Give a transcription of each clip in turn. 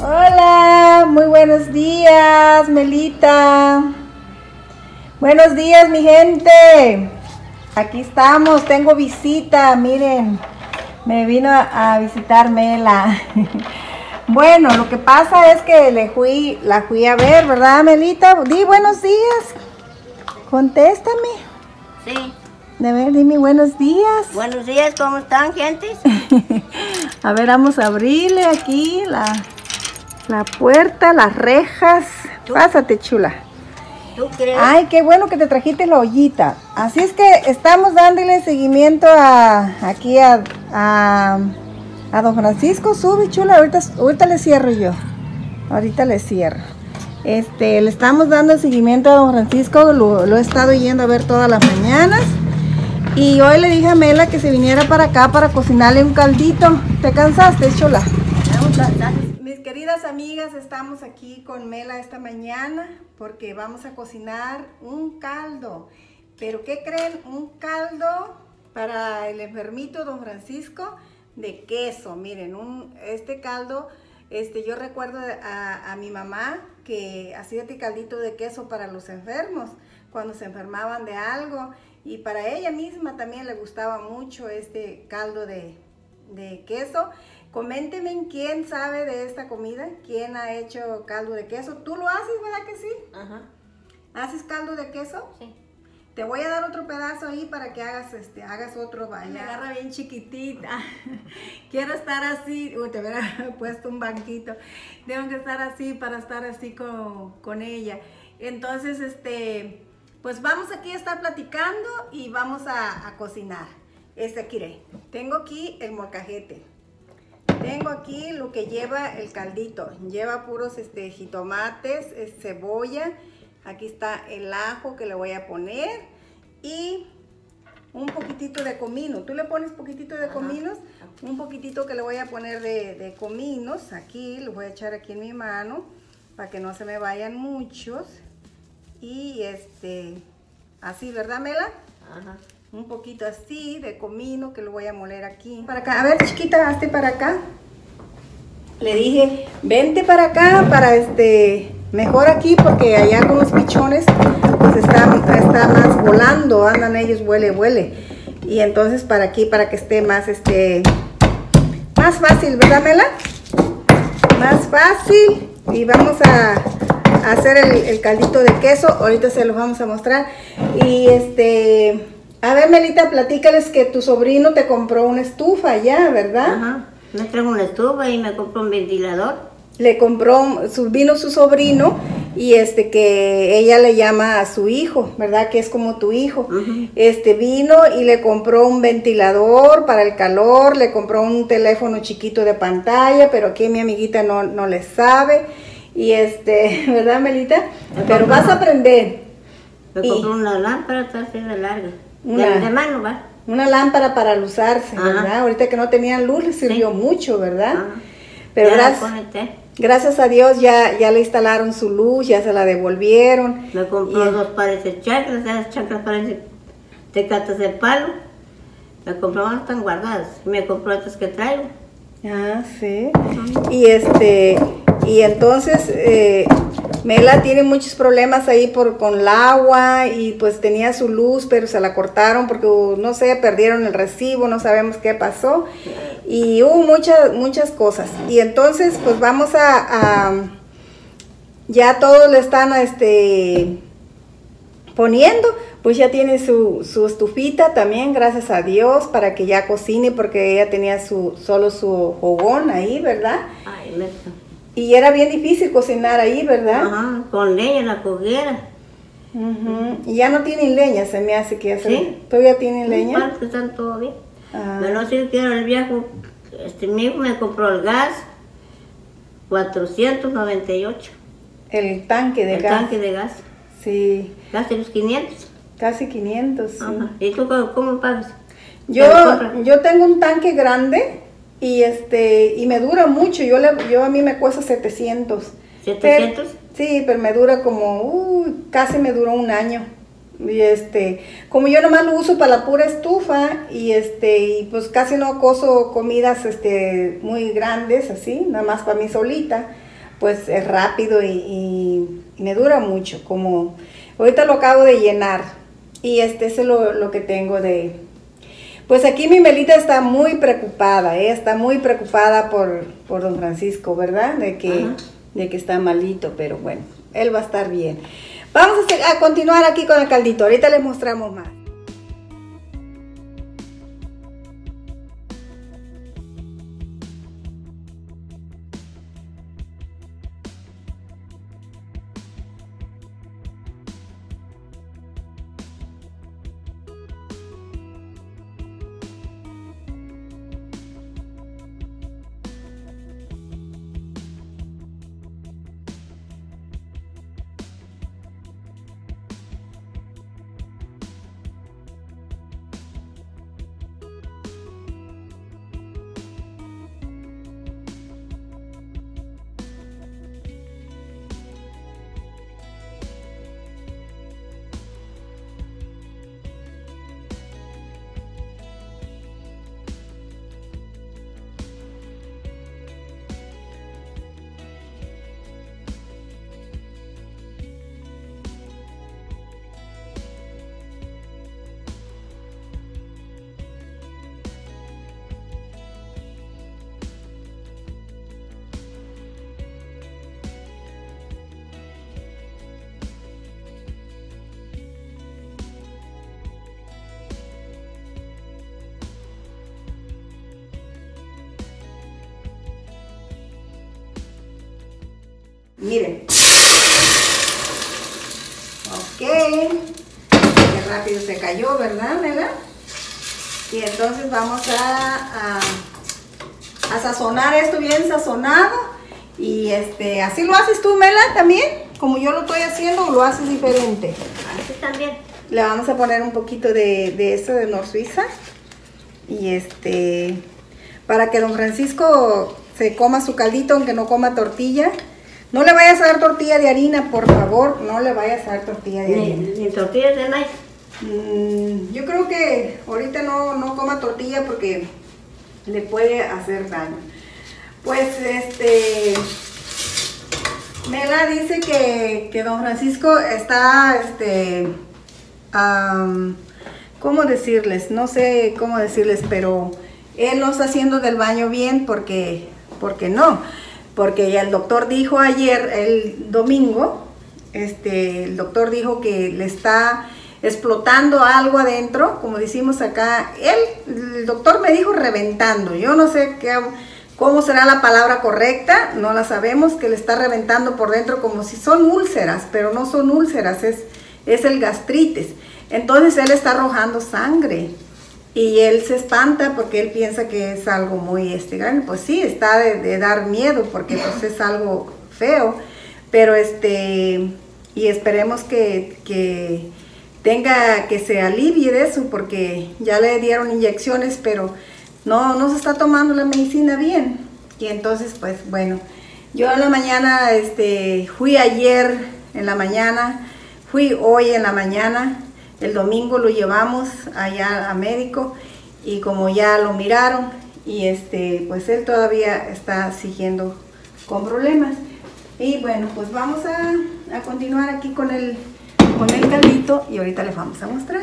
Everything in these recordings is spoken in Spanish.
Hola, muy buenos días, Melita. Buenos días, mi gente. Aquí estamos, tengo visita, miren. Me vino a visitar Mela. Bueno, lo que pasa es que la fui a ver, ¿verdad, Melita? Di buenos días. Contéstame. Sí. A ver, dime buenos días. Buenos días, ¿cómo están, gentes? A ver, vamos a abrirle aquí la puerta, las rejas. Pásate, chula. ¿Tú crees? Ay, qué bueno que te trajiste la ollita. Así es que estamos dándole seguimiento aquí a don Francisco. Sube, chula, ahorita le cierro yo. Ahorita le cierro. Le estamos dando seguimiento a don Francisco. Lo he estado yendo a ver todas las mañanas. Y hoy le dije a Mela que se viniera para acá para cocinarle un caldito. ¿Te cansaste, chula? Mis queridas amigas, estamos aquí con Mela esta mañana porque vamos a cocinar un caldo. ¿Pero qué creen? Un caldo para el enfermito don Francisco de queso. Miren, este caldo, yo recuerdo a mi mamá que hacía este caldito de queso para los enfermos cuando se enfermaban de algo, y para ella misma también le gustaba mucho este caldo de queso. Coméntenme quién sabe de esta comida, quién ha hecho caldo de queso. ¿Tú lo haces, verdad que sí? Ajá. ¿Haces caldo de queso? Sí. Te voy a dar otro pedazo ahí para que hagas otro. Vaya. Me agarra bien chiquitita. Quiero estar así. Uy, te hubiera puesto un banquito. Tengo que estar así para estar así con ella. Entonces, pues vamos aquí a estar platicando y vamos a cocinar. Tengo aquí el molcajete. Tengo aquí lo que lleva el caldito. Lleva puros jitomates, cebolla. Aquí está el ajo que le voy a poner y un poquitito de comino. ¿Tú le pones poquitito de cominos? Un poquitito que le voy a poner de cominos. Aquí, lo voy a echar aquí en mi mano para que no se me vayan muchos. Y así, ¿verdad, Mela? Ajá. Un poquito así de comino que lo voy a moler aquí. Para acá, a ver, chiquita, hazte para acá. Le dije, vente para acá, para mejor aquí, porque allá con los pichones, pues está más volando, andan ellos, huele. Y entonces para aquí, para que esté más, más fácil, ¿verdad, Mela? Más fácil. Y vamos a hacer el caldito de queso. Ahorita se los vamos a mostrar. Y a ver, Melita, platícales que tu sobrino te compró una estufa ya, ¿verdad? Ajá. Me trajo una estufa y me compró un ventilador. Le compró, vino su sobrino y que ella le llama a su hijo, ¿verdad? Que es como tu hijo. Vino y le compró un ventilador para el calor, le compró un teléfono chiquito de pantalla, pero aquí mi amiguita no le sabe. Y ¿verdad, Melita? Pero vas a aprender. Me compró una lámpara así de larga. De mano, ¿va? Una lámpara para luzarse, ¿verdad? Ahorita que no tenían luz les sirvió mucho, ¿verdad? Pero gracias a Dios ya le instalaron su luz, ya se la devolvieron. Me compró dos pares de chanclas, esas chanclas parecen tecatas de palo. Me compró, no están guardadas. Me compró estas que traigo. Ah, sí. Y entonces Mela tiene muchos problemas ahí con el agua y pues tenía su luz, pero se la cortaron porque, no sé, perdieron el recibo, no sabemos qué pasó. Y hubo muchas cosas. Y entonces pues vamos ya todos le están poniendo, pues ya tiene su estufita también, gracias a Dios, para que ya cocine, porque ella tenía solo su fogón ahí, ¿verdad? Ay, y era bien difícil cocinar ahí, ¿verdad? Ajá, con leña en la hoguera. Y ya no tienen leña, se me hace que ya ¿Sí? ¿Todavía tienen leña? Parece que están todo bien. Pero no sé si quiero el viejo, mi hijo me compró el gas, 498. El tanque de gas. El tanque de gas. Sí. Casi los 500. Casi 500, sí. Ajá. ¿Y tú cómo pagas? Yo tengo un tanque grande y me dura mucho. A mí me cuesta 700. ¿700? Sí, pero me dura como, casi me duró un año. Y como yo nomás lo uso para la pura estufa y pues casi no cozo comidas muy grandes así, nada más para mí solita. pues es rápido y me dura mucho. Como ahorita lo acabo de llenar y eso es lo que tengo de... Pues aquí mi Melita está muy preocupada, está muy preocupada por don Francisco, ¿verdad? De que está malito, pero bueno, él va a estar bien. Vamos a continuar aquí con el caldito, ahorita les mostramos más. Miren. Ok. Qué rápido se cayó, ¿verdad, Mela? Y entonces vamos a sazonar esto bien sazonado. Y así lo haces tú, Mela, también. Como yo lo estoy haciendo, o lo haces diferente. Así también. Le vamos a poner un poquito de esto de Nor Suiza. Y para que don Francisco se coma su caldito, aunque no coma tortilla. No le vayas a dar tortilla de harina, por favor, no le vayas a dar tortilla de harina. Ni tortillas de maíz. Yo creo que ahorita no coma tortilla porque le puede hacer daño. Pues Mela dice que don Francisco está, ¿cómo decirles? No sé cómo decirles, pero él no está haciendo del baño bien porque no. Porque ya el doctor dijo ayer, el domingo, el doctor dijo que le está explotando algo adentro, como decimos acá. El doctor me dijo reventando. Yo no sé cómo será la palabra correcta, no la sabemos, que le está reventando por dentro como si son úlceras, pero no son úlceras, es el gastritis. Entonces él está arrojando sangre. Y él se espanta porque él piensa que es algo muy grande. Pues sí, está de dar miedo porque pues es algo feo. Pero y esperemos que se alivie de eso porque ya le dieron inyecciones, pero no se está tomando la medicina bien. Y entonces pues bueno, yo en la mañana, fui ayer en la mañana, fui hoy en la mañana. El domingo lo llevamos allá a médico y como ya lo miraron y pues él todavía está siguiendo con problemas. Y bueno, pues vamos a continuar aquí con el caldito y ahorita les vamos a mostrar.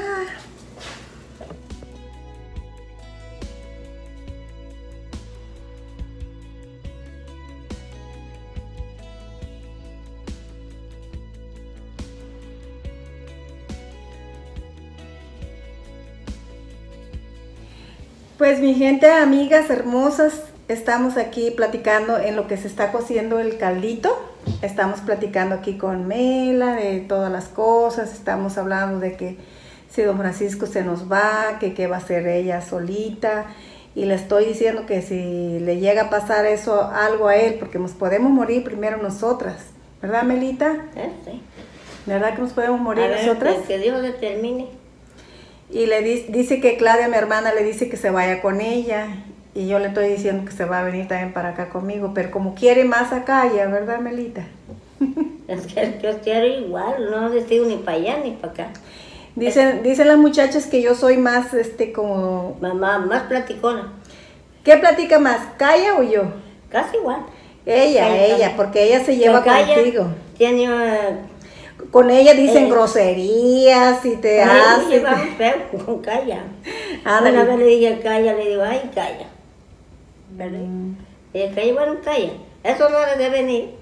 Pues mi gente, amigas hermosas, estamos aquí platicando en lo que se está cociendo el caldito. Estamos platicando aquí con Mela de todas las cosas. Estamos hablando de que si don Francisco se nos va, que qué va a hacer ella solita. Y le estoy diciendo que si le llega a pasar algo a él, porque nos podemos morir primero nosotras. ¿Verdad, Melita? Sí. ¿Verdad que nos podemos morir nosotras? Que Dios determine. Y le dice que Claudia, mi hermana, le dice que se vaya con ella. Y yo le estoy diciendo que se va a venir también para acá conmigo. Pero como quiere más acá, ya, ¿verdad, Melita? Es que yo quiero igual, no decido ni para allá ni para acá. Dicen las muchachas que yo soy más, como... Mamá, más platicona. ¿Qué platica más, Calla o yo? Casi igual. Ella, porque ella se lleva contigo. Tiene con ella dicen groserías y te hace. Lleva un feo con Calla. Una vez le dije Calla, le digo, ay, Calla. ¿Verdad? Y el Calla, bueno, Calla. Eso no debe venir.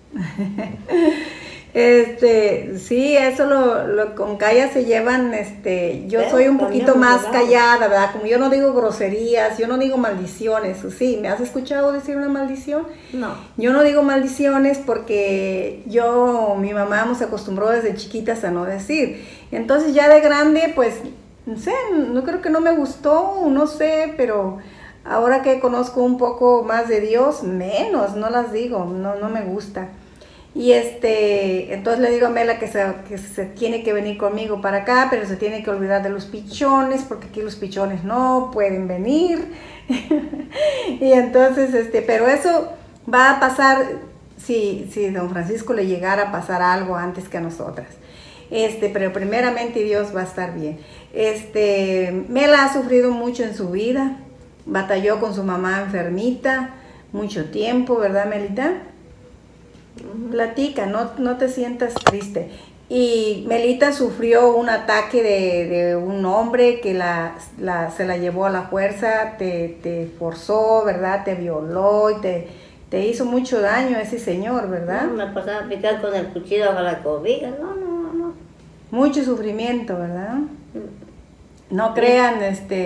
Sí, eso con Calla se llevan, yo soy un poquito más callada, ¿verdad? Como yo no digo groserías, yo no digo maldiciones, ¿sí? ¿Me has escuchado decir una maldición? No. Yo no digo maldiciones porque mi mamá nos acostumbró desde chiquitas a no decir. Entonces ya de grande, pues, no sé, no creo que no me gustó, no sé, pero ahora que conozco un poco más de Dios, menos, no las digo, no me gusta. Y entonces le digo a Mela que se tiene que venir conmigo para acá, pero se tiene que olvidar de los pichones, porque aquí los pichones no pueden venir. Y entonces, pero eso va a pasar si don Francisco le llegara a pasar algo antes que a nosotras. Pero primeramente Dios va a estar bien. Mela ha sufrido mucho en su vida, batalló con su mamá enfermita mucho tiempo, ¿verdad, Melita? Platica, no te sientas triste. Y Melita sufrió un ataque de un hombre que se la llevó a la fuerza, te forzó, ¿verdad? Te violó y te hizo mucho daño ese señor, ¿verdad? No, me pasaba a picar con el cuchillo a la cobija, no. Mucho sufrimiento, ¿verdad? No crean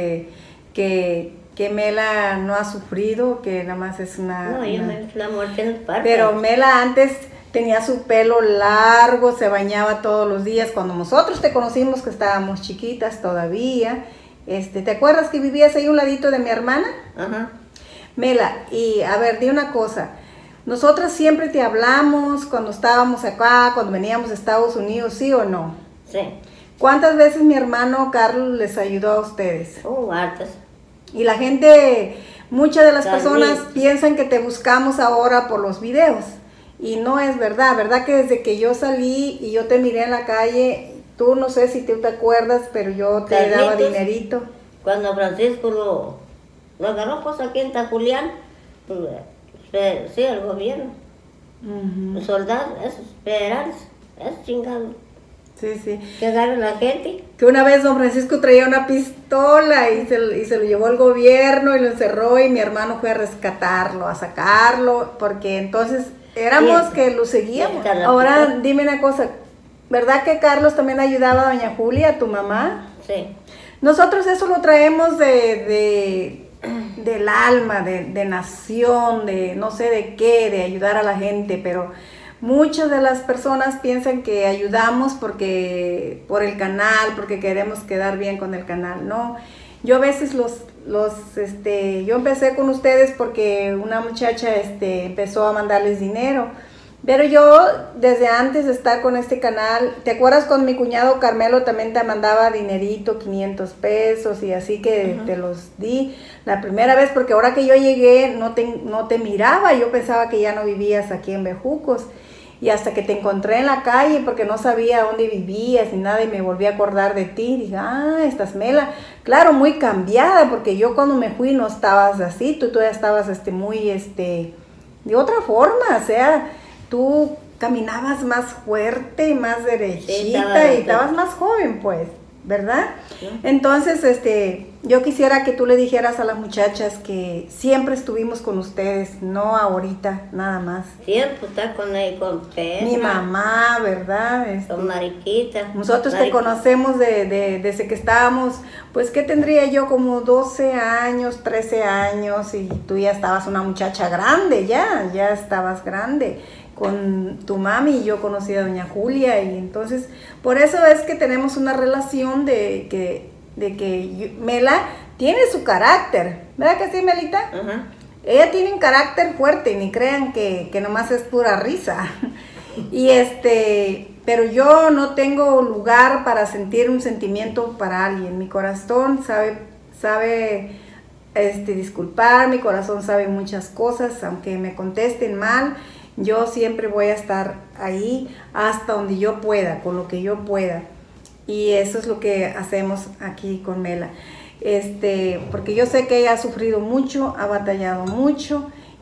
que Mela no ha sufrido, que nada más es una... No, la muerte nos parte. Pero Mela antes tenía su pelo largo, se bañaba todos los días. Cuando nosotros te conocimos, que estábamos chiquitas todavía, ¿te acuerdas que vivías ahí a un ladito de mi hermana? Ajá. Mela, y a ver, di una cosa. Nosotras siempre te hablamos cuando estábamos acá, cuando veníamos a Estados Unidos, ¿sí o no? Sí. ¿Cuántas veces mi hermano Carlos les ayudó a ustedes? Hartas. Y la gente, muchas de las personas piensan que te buscamos ahora por los videos. Y no es verdad, ¿verdad? Que desde que yo salí y yo te miré en la calle, tú no sé si tú te acuerdas, pero yo te daba dinerito. Cuando Francisco lo agarró pues aquí en Tajulián, sí, el gobierno, los soldados, esos federales, esos chingados. Sí. Que agarran a la gente. Que una vez don Francisco traía una pistola y se lo llevó el gobierno y lo encerró y mi hermano fue a rescatarlo, a sacarlo, porque entonces éramos que lo seguíamos. Ahora dime una cosa, ¿verdad que Carlos también ayudaba a doña Julia, tu mamá? Sí. Nosotros eso lo traemos del alma, de nación, de no sé de qué, de ayudar a la gente, pero muchas de las personas piensan que ayudamos por el canal, porque queremos quedar bien con el canal. No, yo a veces yo empecé con ustedes porque una muchacha empezó a mandarles dinero. Pero yo, desde antes de estar con este canal, ¿te acuerdas con mi cuñado Carmelo también te mandaba dinerito, 500 pesos y así que te los di la primera vez? Porque ahora que yo llegué no te miraba, yo pensaba que ya no vivías aquí en Bejucos. Y hasta que te encontré en la calle, porque no sabía dónde vivías ni nada, y me volví a acordar de ti. Dije, estás Mela. Claro, muy cambiada, porque yo cuando me fui no estabas así, tú todavía estabas muy, de otra forma, o sea, tú caminabas más fuerte, más derechita, y estabas más joven, pues, ¿verdad? Sí. Entonces, yo quisiera que tú le dijeras a las muchachas que siempre estuvimos con ustedes, no ahorita, nada más. Siempre está con Pedro. Mi mamá, ¿verdad? Con Mariquita. Nosotros te conocemos desde que estábamos, pues, ¿qué tendría yo? Como 12 años, 13 años, y tú ya estabas una muchacha grande, ya estabas grande. Con tu mami y yo conocí a doña Julia, y entonces por eso es que tenemos una relación de que Mela tiene su carácter, ¿verdad que sí, Melita? Ella tiene un carácter fuerte, ni crean que nomás es pura risa. Y pero yo no tengo lugar para sentir un sentimiento para alguien. Mi corazón sabe disculpar, mi corazón sabe muchas cosas, aunque me contesten mal. Yo siempre voy a estar ahí hasta donde yo pueda, con lo que yo pueda. Y eso es lo que hacemos aquí con Mela. Porque yo sé que ella ha sufrido mucho, ha batallado mucho,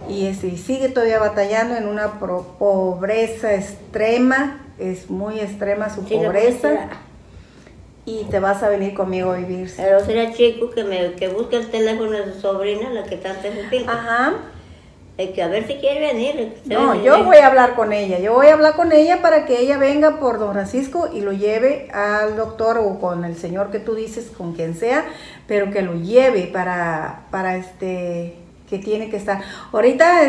y sigue todavía batallando en una pobreza extrema, es muy extrema su pobreza. Y te vas a venir conmigo a vivir. Pero será chico que busque el teléfono de su sobrina, la que está en su Ajá. Que a ver si quiere venir. No, yo voy a hablar con ella. Yo voy a hablar con ella para que ella venga por don Francisco y lo lleve al doctor o con el señor que tú dices, con quien sea, pero que lo lleve para que tiene que estar. Ahorita,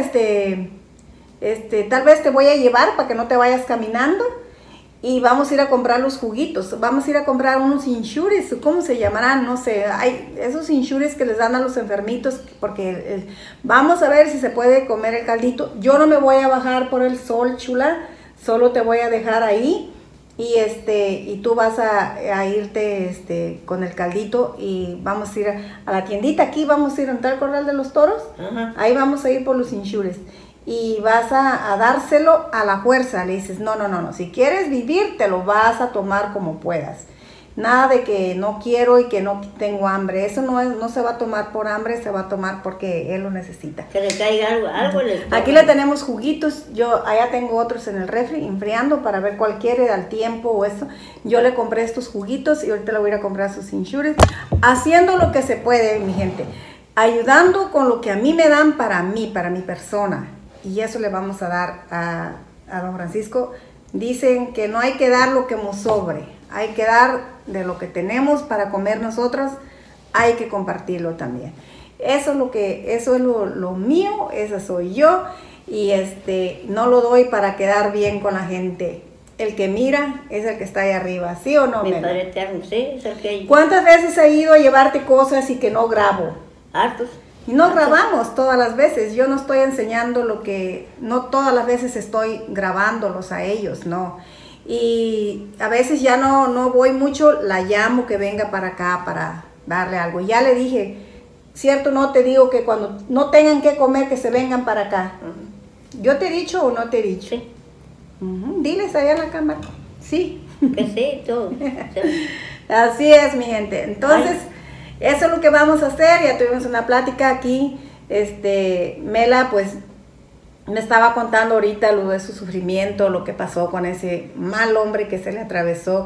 tal vez te voy a llevar para que no te vayas caminando. Y vamos a ir a comprar los juguitos, vamos a ir a comprar unos insures, ¿cómo se llamarán? No sé, hay esos insures que les dan a los enfermitos, porque vamos a ver si se puede comer el caldito. Yo no me voy a bajar por el sol, chula, solo te voy a dejar ahí y tú vas a irte con el caldito y vamos a ir a la tiendita, aquí vamos a ir a entrar al Corral de los Toros, ahí vamos a ir por los insures. Y vas a dárselo a la fuerza, le dices, no, si quieres vivir, te lo vas a tomar como puedas. Nada de que no quiero y que no tengo hambre, eso no se va a tomar por hambre, se va a tomar porque él lo necesita. Que le caiga algo Aquí le tenemos juguitos, yo allá tengo otros en el refri, enfriando para ver cuál quiere al tiempo o eso. Yo le compré estos juguitos y ahorita le voy a ir a comprar sus insures, haciendo lo que se puede, mi gente, ayudando con lo que a mí me dan para mi persona. Y eso le vamos a dar a don Francisco. Dicen que no hay que dar lo que nos sobre, hay que dar de lo que tenemos para comer nosotros, hay que compartirlo también. Eso es lo mío, esa soy yo, y no lo doy para quedar bien con la gente. El que mira es el que está ahí arriba, ¿sí o no? Mi padre eterno, sí, es el que... ¿Cuántas veces he ido a llevarte cosas y que no grabo? Hartos. Y no grabamos todas las veces, yo no estoy enseñando no todas las veces estoy grabándolos a ellos, no. Y a veces ya no voy mucho, la llamo que venga para acá para darle algo. Ya le dije, cierto, no te digo que cuando no tengan que comer que se vengan para acá. ¿Yo te he dicho o no te he dicho? Sí. Diles allá en la cámara. Sí. Que sí, todo. Sí. Así es, mi gente. Entonces... eso es lo que vamos a hacer. Ya tuvimos una plática aquí. Mela, pues, me estaba contando ahorita lo de su sufrimiento, lo que pasó con ese mal hombre que se le atravesó,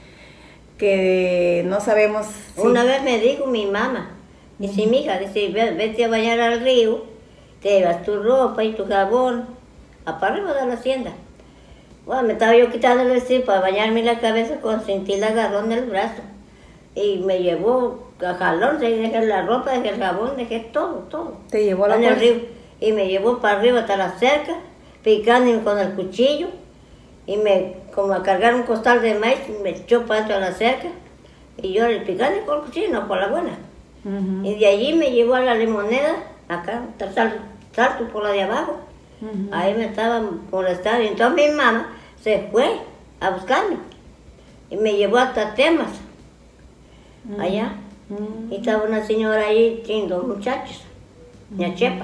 que no sabemos. Una vez me dijo mi mamá, dice, mija, dice, vete a bañar al río, te llevas tu ropa y tu jabón, para arriba de la hacienda. Bueno, me estaba yo quitando el vestido para bañarme la cabeza con sentí el agarrón del brazo. Y me llevó a jalón, dejé la ropa, dejé el jabón, dejé todo. ¿Te llevó a la fuerza? Río. Y me llevó para arriba hasta la cerca, picando con el cuchillo, y como a cargar un costal de maíz, me echó para dentro de la cerca, y yo le picando con el cuchillo, no por la buena. Y de allí me llevó a la Limoneda, acá, salto por la de abajo. Ahí me estaban molestando, y entonces mi mamá se fue a buscarme, y me llevó hasta Temas. Allá, y estaba una señora allí, tiene 2 muchachos, Ña Chepa.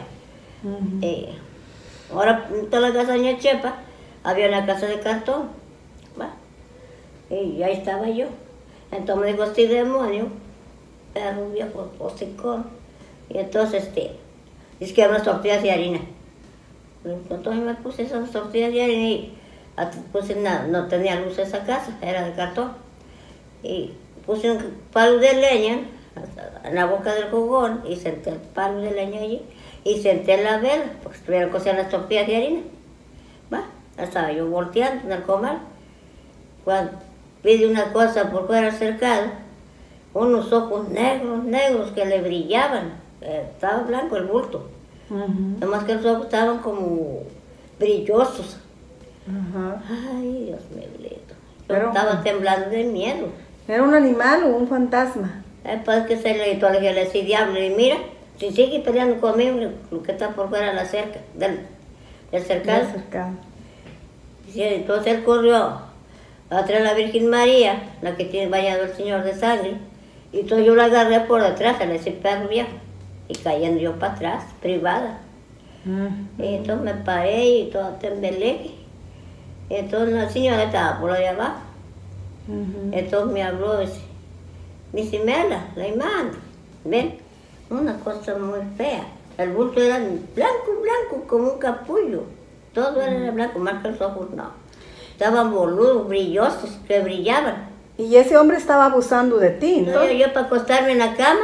Ahora en toda la casa de Ña Chepa había una casa de cartón, ¿va? Y ahí estaba yo. Entonces me dijo, este demonio, perro viejo, hocicón. Y entonces dice que eran unas tortillas de harina. Entonces me puse esas tortillas de harina y puse nada, no tenía luz esa casa, era de cartón. Y puse un palo de leña en la boca del fogón y senté el palo de leña allí y senté la vela, porque estuvieran cociendo las tortillas de harina. Va, estaba yo volteando en el comal. Cuando vi una cosa por fuera cercado, unos ojos negros que le brillaban. Estaba blanco el bulto. Nomás que los ojos estaban como brillosos. Ay, Dios mío, yo estaba temblando de miedo. ¿Era un animal o un fantasma? Pues que se le decía, diablo, y mira, si sigue peleando conmigo, lo que está por fuera de la cerca, del cercado. Entonces él corrió atrás de la Virgen María, la que tiene bañado el Señor de sangre, y entonces yo la agarré por detrás, a ese perro viejo, y cayendo yo para atrás, privada. Y entonces me paré y todo tembleque. Y entonces la señora estaba por allá abajo. Entonces me habló y dice, Mela, la imán, ven, una cosa muy fea. El bulto era blanco, blanco, como un capullo. Todo era blanco, más que los ojos no. Estaban boludos, brillosos, que brillaban. ¿Y ese hombre estaba abusando de ti, no? Yo para acostarme en la cama,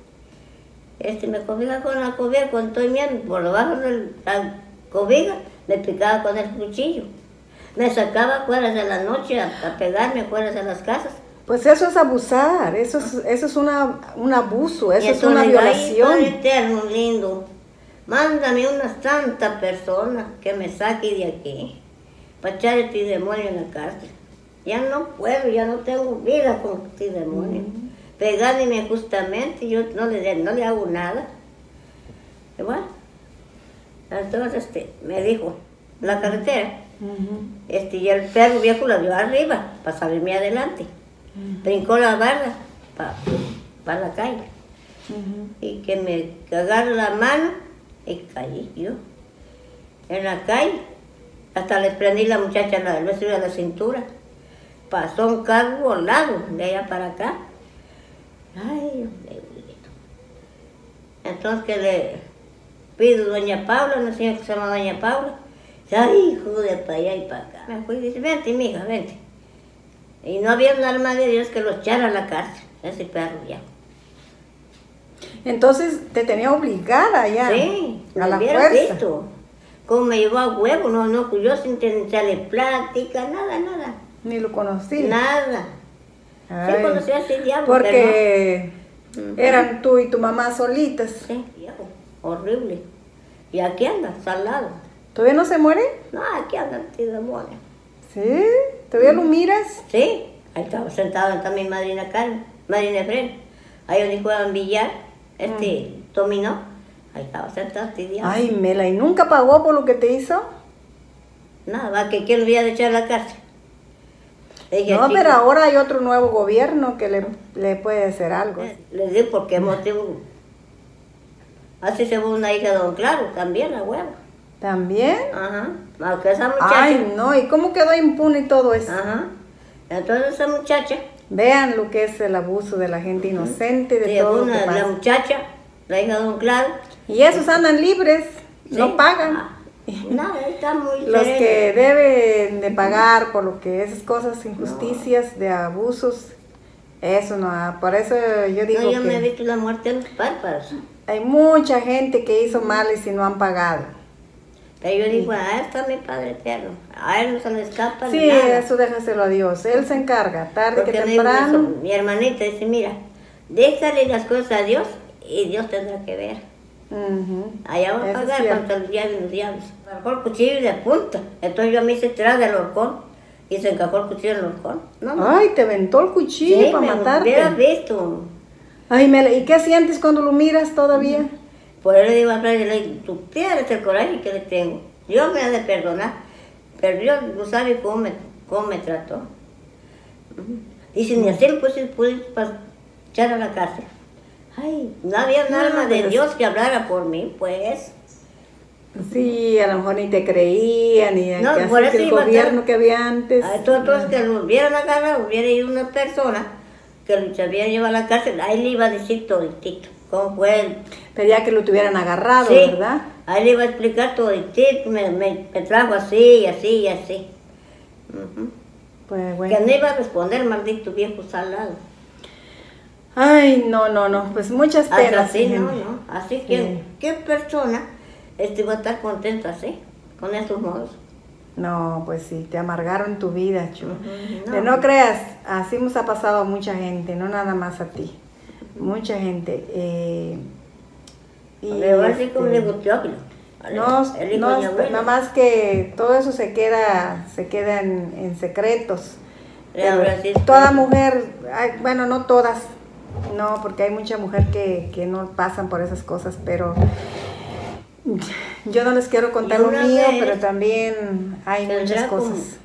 me cobija con la cobija, con todo el por debajo de la cobija, me picaba con el cuchillo. Me sacaba afuera de la noche a pegarme afuera de las casas. Pues eso es abusar, eso es un abuso, eso es una Ay, violación. Padre eterno, lindo, mándame una santa persona que me saque de aquí, para echar este demonio en la cárcel. Ya no puedo, ya no tengo vida con este demonio. Pegándome justamente, yo no le hago nada. Y bueno, entonces me dijo, la carretera, y el perro viejo la dio arriba para salirme adelante. Brincó la barra para la calle. Y que me agarró la mano y caí yo. En la calle, hasta le prendí la muchacha el vestido de la cintura. Pasó un carro volado de allá para acá. Ay, Dios mío. Entonces que le pido a doña Paula, una señora que se llama doña Paula. Ay, hijo de para allá y para acá. Me fui y dice, vente, mija, vente. Y no había un alma de Dios que lo echara a la cárcel, ese perro viejo. Entonces te tenía obligada ya. Sí, a la hubiera fuerza. visto. Como me llevó a huevo, no, yo sin echarle plática, nada. Ni lo conocí. Nada. Ay, Sí conocí a ese diablo, porque pero no. eran tú y tu mamá solitas. Sí, viejo, horrible. Y aquí anda, salado. ¿Todavía no se muere? No, aquí anda, tío demonio. ¿Sí? ¿Todavía lo miras? Sí, ahí estaba sentado, está mi madrina Carmen, madrina Efren. Ahí donde juegan billar, dominó. Ahí estaba sentado este diablo. Ay, Mela, ¿y nunca pagó por lo que te hizo? Nada, va que quién lo voy a echar a la cárcel. Le dije, No, chico, pero ahora hay otro nuevo gobierno que le puede hacer algo. le digo por qué motivo. Así se fue una hija de Don Claro, también la hueva. ¿También? Ajá, aunque esa muchacha. Ay, no, ¿y cómo quedó impune todo eso? Ajá, entonces esa muchacha. Vean lo que es el abuso de la gente inocente, de Sí, todo lo que la pasa. muchacha, la hija de Don Claro. Y esos andan libres, Sí. no pagan. Nada, está muy Los sereno. que deben de pagar por lo que esas cosas, injusticias, de abusos, eso no, por eso yo digo No, yo me he que visto la muerte en los párpados. hay mucha gente que hizo males y no han pagado. Pero yo digo, a él está mi Padre Eterno. A él no se le escapa Sí, nada. eso déjaselo a Dios, Él se encarga, tarde Porque que me dijo temprano. eso, mi hermanita dice, mira, déjale las cosas a Dios y Dios tendrá que ver. Allá va a Eso es pagar cierto. contra los diablos. Encajó el cuchillo de punta. Entonces yo me hice atrás del horcón y se encajó el cuchillo en el horcón. No, Ay, te aventó el cuchillo sí, para me matarte. hubieras visto. Ay, Mela, ¿y qué sientes cuando lo miras todavía? Por eso le digo a Fray, le digo, tú tienes el coraje que le tengo. Dios me ha de perdonar. Pero Dios no sabe cómo me trató. Y si ni así lo pude echar a la cárcel. Ay, no había un alma de pero Dios que hablara por mí, pues. Sí, a lo mejor ni te creían, ni No, que por así que eso el iba a gobierno estar- que había antes. A todos que lo hubieran agarrado, hubiera ido una persona que lo había llevado a la cárcel, ahí le iba a decir toditito, cómo fue él. Pedía que lo tuvieran agarrado, Sí, ¿verdad? ahí le iba a explicar toditito, me trajo así, así y así. Ujú. Pues bueno. Que no iba a responder, maldito viejo salado. Ay, no, pues muchas Hasta penas. así, gente. no. Así que, Sí. ¿qué persona va a estar contenta así, con esos modos? No, pues sí, te amargaron tu vida, Chu. Ujú, Que no creas, así nos ha pasado a mucha gente, no nada más a ti. Mucha gente. Pero así como le digo, Teófilo. No, el hijo no, de mi abuelo. nada más que todo eso se queda en secretos. Pero Ahora sí, toda mujer, bueno, no todas, no, porque hay mucha mujer que no pasan por esas cosas, pero yo no les quiero contar Y lo una mío, vez pero también hay tendrá muchas como- cosas.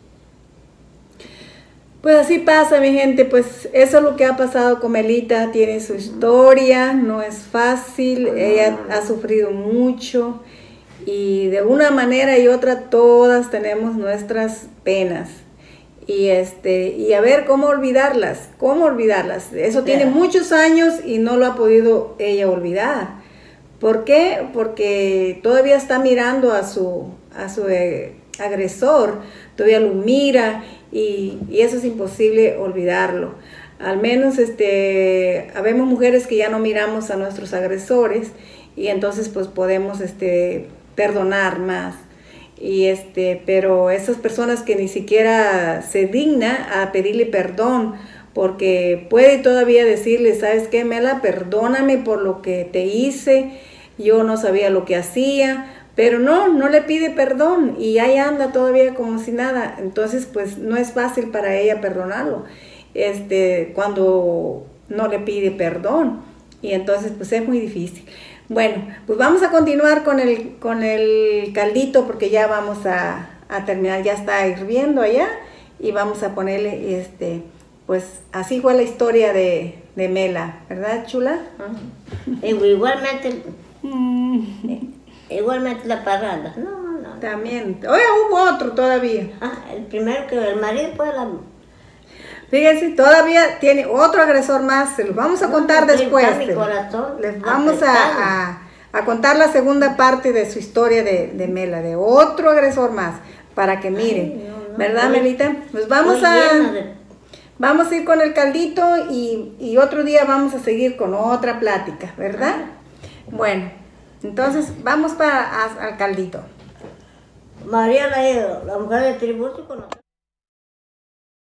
Pues así pasa, mi gente, pues eso es lo que ha pasado con Melita, tiene su historia, no es fácil, ella ha sufrido mucho y de una manera y otra todas tenemos nuestras penas. Y a ver cómo olvidarlas, eso tiene Claro. muchos años y no lo ha podido ella olvidar, ¿Por qué? Porque todavía está mirando a su agresor, todavía lo mira y eso es imposible olvidarlo. Al menos habemos mujeres que ya no miramos a nuestros agresores y entonces pues podemos perdonar más. Pero esas personas que ni siquiera se digna a pedirle perdón, porque puede todavía decirle, ¿sabes qué, Mela? Perdóname por lo que te hice, yo no sabía lo que hacía, pero no le pide perdón y ahí anda todavía como si nada. Entonces pues no es fácil para ella perdonarlo cuando no le pide perdón, y entonces pues es muy difícil. Bueno, pues vamos a continuar con el caldito porque ya vamos a terminar, ya está hirviendo allá y vamos a ponerle pues así fue la historia de Mela, ¿verdad, chula? Igualmente la parranda. No. También. Oye, hubo otro todavía. El primero que el marido fue la... Fíjense, todavía tiene otro agresor más, se los vamos a contar después. Mi corazón Les vamos a contar la segunda parte de su historia de Mela, de otro agresor más, para que miren. ¿Verdad, Melita? Pues vamos a ir con el caldito y otro día vamos a seguir con otra plática, ¿verdad? Bueno, entonces vamos al caldito. María la mujer de tributo con